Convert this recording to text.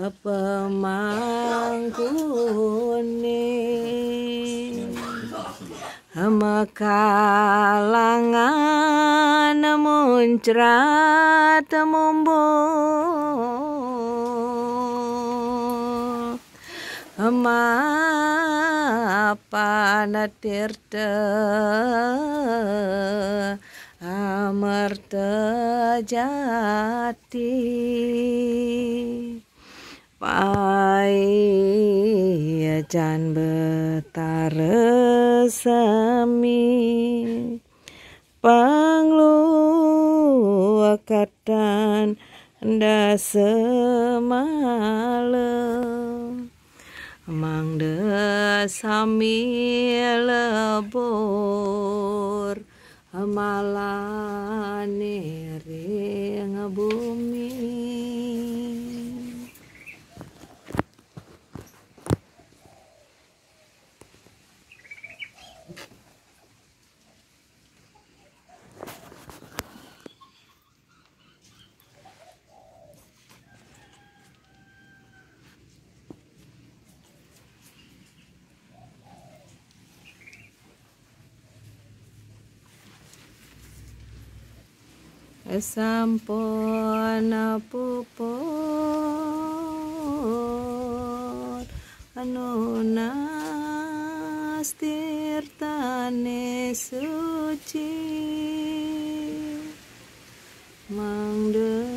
pemangkuning mekalangan muncrat mumbul mapana tirta amarta jati pai jan betara sami panglu akatan nda semalam mangda sami lebur malane ring bumi. Sampun puput anunas tirtane suci mangde